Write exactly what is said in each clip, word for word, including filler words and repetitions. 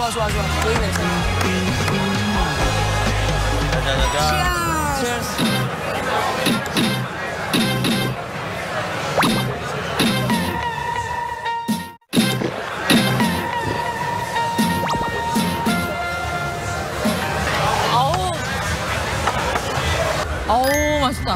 좋아, 좋아, 좋아. 여기 괜찮아. 자자자자. 치얼스. 아우. 아우, 맛있다.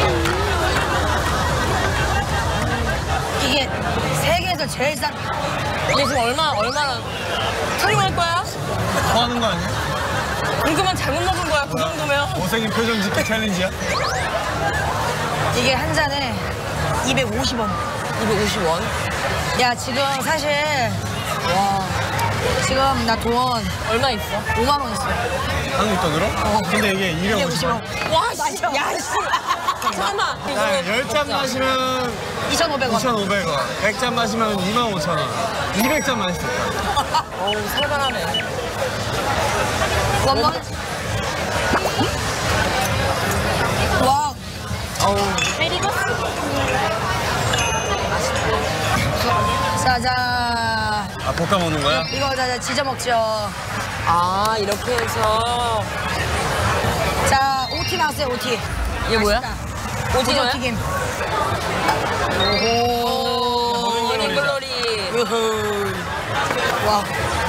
이게 세계에서 제일 싼. 이게 지금 얼마, 얼마나. 촬영할 거야? 뭐 하는 거 아니야? 그렇게만 잘못 먹은 거야, 그 정도면. 못생긴 표정 짓기 챌린지야? 이게 한 잔에 이백오십 원. 이백오십 원? 야, 지금 사실 와 지금 나 돈 얼마 있어? 오만 원 있어. 한국 돈으로? 어. 근데 이게 이백오십 원. 와, 씨. 야, 씨. 잠깐만. 열 잔 마시면 이천오백 원. 이천오백 원. 백 잔 마시면 이만 오천 원. 이백 잔 마실 수 있다. 어우, 살벌하네. 원번. 와. 어우. 메리고스. 자자. 아, 볶아 먹는 거야? 이거 자자 지져 먹죠. 아, 이렇게 해서. 자, 오티 나왔어요, 오티. 이게 뭐야? 오징어 튀김. 오, 머니글로리. 으흐. 와.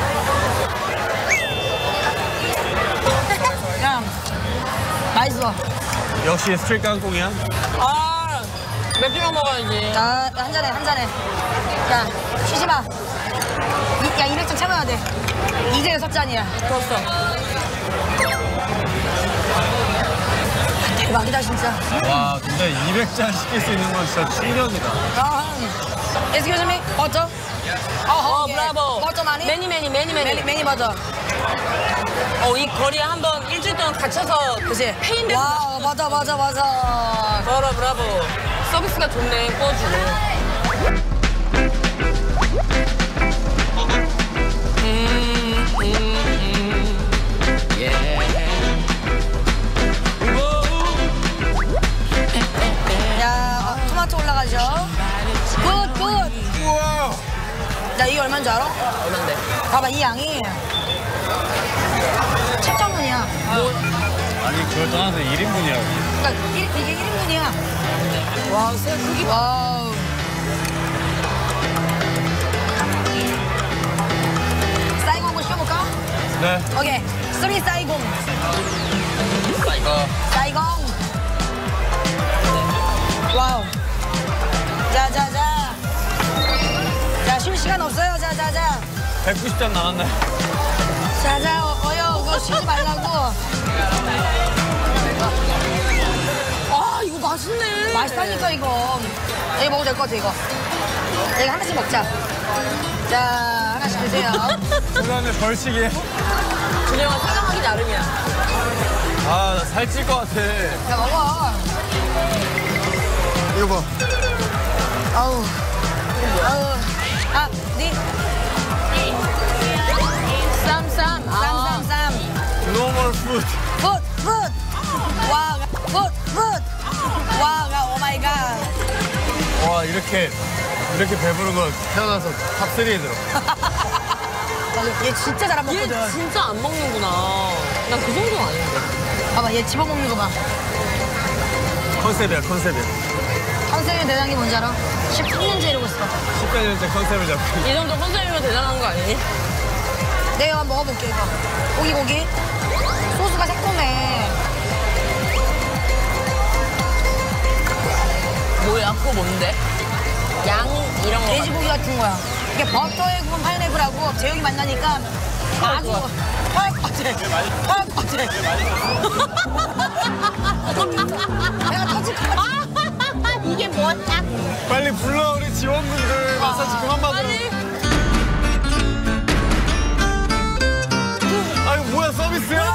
야, 맛있어. 역시 스트릿 깡꿍이야? 아, 맥주랑 먹어야지. 자, 한 잔에, 한 잔에. 야, 쉬지 마. 이, 야, 이백 잔 참아야 돼. 이제 여섯 잔이야. 좋았어. 대박이다, 진짜. 와, 근데 이백 잔 시킬 수 있는 건 진짜 충격이다. 아, excuse me, 버터? 어, 브라보. 버터 많이? 매니, 매니, 매니, 매니. 매니, 매니 버터. 어, 이 거리에 한번 일주일 동안 갇혀서 그치? 페인돼서. 와, 맞아, 맞아, 맞아. 브라보, 브라보. 서비스가 좋네, 구워주고. 음, 음, 음. 예. 야, 토마토 올라가죠. 굿, 굿. 우와! 야, 이게 얼마인 줄 알아? 얼만데? 봐봐, 이 양이 칠점원이야. 아니, 그걸 떠나서 일 인분이라고. 그러니까 일, 이게 일 인분이야. 와, 새 크기 봐. 와우. 사이공 한번 시켜볼까? 네. 오케이. 쓰리 사이공. 이거. 사이공. 와우. 자, 자, 자. 자, 쉴 시간 없어요. 자, 자, 자. 백구십 잔 남았네. 자, 자, 어, 어여, 그거 쉬지 말라고. 아, 이거 맛있네. 맛있다니까, 이거. 이거 먹어도 될 것 같아, 이거. 이거 하나씩 먹자. 자, 하나씩 드세요. 그 다음에 벌칙이. 준영아, 생각하기 나름이야. 아, 나 살찔 것 같아. 자, 먹어. 이거 봐. 아우. 아우. 아, 니. 쌈, 쌈. 쌈, 쌈, 쌈. 노멀 푸드. 풋, 풋. 와, 풋, 풋. 와, 오 마이 갓. 와, 이렇게, 이렇게 배부른 거 태어나서 탑삼에 들어. 얘 진짜 잘 안 얘 먹거든. 진짜 안 먹는구나. 난 그 정도는 아닌데. 봐봐, 얘 집어먹는 거 봐. 컨셉이야, 컨셉이야. 컨셉이 대단한 게 뭔지 알아? 십삼 년째 이러고 있어. 십팔 년째 컨셉을 잡고. 이 정도 컨셉이면 대단한 거 아니니? 내가 한번 먹어볼게, 이거. 고기, 고기. 소스가 새콤해. 뭐야, 그거 뭔데? 양 이런 거. 돼지고기 같은 거야. 이게 버터에 구운 파인애플하고 제육이 만나니까 아주 화할 것 같아. 화할 것 같아. 내가 터질 것 같아. 이게 뭐야? 빨리 불러, 우리 지원분들. 마사지 그만 받으러. 아유, 뭐야, 서비스야?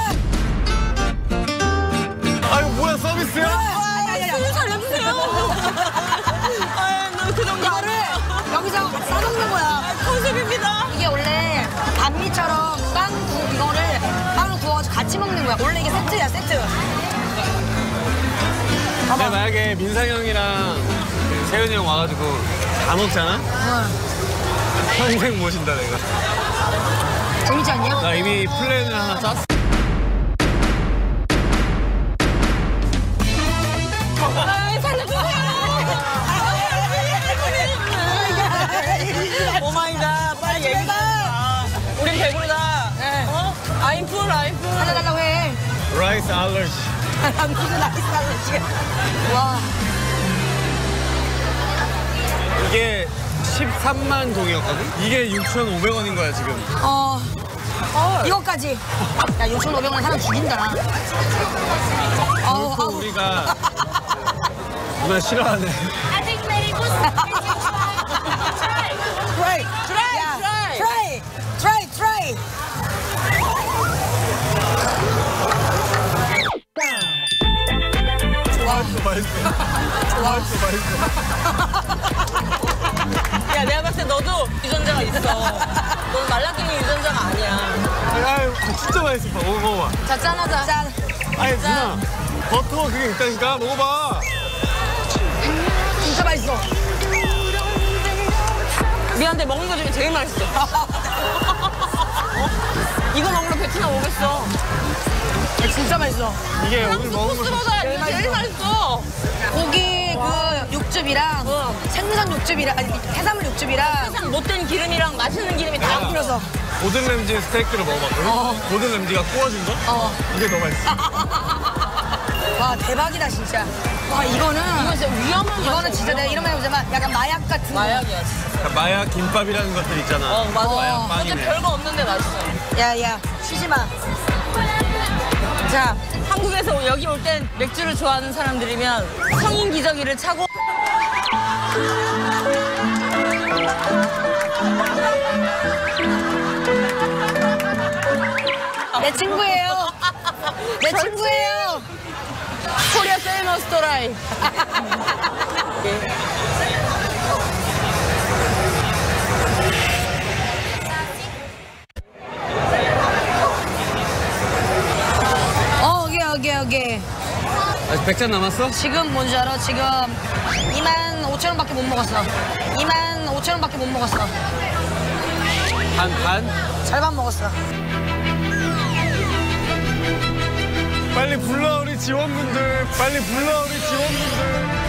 아유, 뭐야, 서비스야? 술 살려주세요. 아, 나그 정도. 이거를 여기서 싸먹는 거야. 컨셉입니다. 이게 원래 반미처럼 빵 구, 이거를 빵을 구워가지고 같이 먹는 거야. 원래 이게 세트야, 세트. 근데 만약에 민상이 형이랑 세윤이 형 와가지고 다 먹잖아? 응. 평생 모신다, 내가. 재밌지 않냐? 나 이미 플랜을 하나 짰어. 오마이갓, 빨리 얘기 좀 해봐. 우린 배부르다. 네. 어? I'm full, I'm full. 하나 달라고 해. 라이스 알러지. 무슨 라이스 지금. 와. 이게 십삼만 동이었거든? 이게 육천오백 원인 거야, 지금. 어. 이거까지. 야, 육천오백 원 사람 죽인다. 어우, 또 어우. 우리가 누나 싫어하네. Try, Try, 야, try. try, try, try. 좋아, 맛있어. 좋아. 맛있어, 맛있어. 야, 내가 봤을 때 너도 유전자가 있어. 넌 말라깽이 유전자가 아니야. 아유, 진짜 맛있어. 먹어, 먹어봐. 자, 짠하자. 짠. 아니, 누나. 버터가 그게 있다니까? 먹어봐. 진짜 맛있어. 미안한데 먹는 거 중에 제일 맛있어. 이거 먹으러 베트남 오겠어. 진짜 맛있어. 이게 오늘 프랑스 먹은 거 코스보다 제일 이게 제일 맛있어. 고기 그 육즙이랑 어. 생선 육즙이랑 아니 해산물 육즙이랑 세상 못된 기름이랑 맛있는 기름이 다 다 뿌려서. 고든 램지 스테이크를 먹어봤거든? 어. 고든 램지가 구워진 거? 어. 이게 더 맛있어. 와 대박이다 진짜. 와 이거는 이거 진짜 위험한 맛이야. 이거는 진짜 내가 이런 말 해보자면 약간 마약 같은 거. 마약이야 진짜. 마약 김밥이라는 것들 있잖아. 어 맞아. 마약 진짜 빵이네. 별거 없는데 맛있어. 야야 쉬지 마. 자 한국에서 여기 올 땐 맥주를 좋아하는 사람들이면 성인 기저귀를 차고. 내 친구예요. 내 친구예요. 코리아 페이머스 도라이. 어 오케이 오케이 오케이. 아직 백 잔 남았어? 지금 뭔지 알아? 지금 이만 오천 원밖에 못 먹었어. 이만 오천 원밖에 못 먹었어. 반, 반? 절반 먹었어. 빨리 불러, 우리 지원분들. 빨리 불러, 우리 지원분들.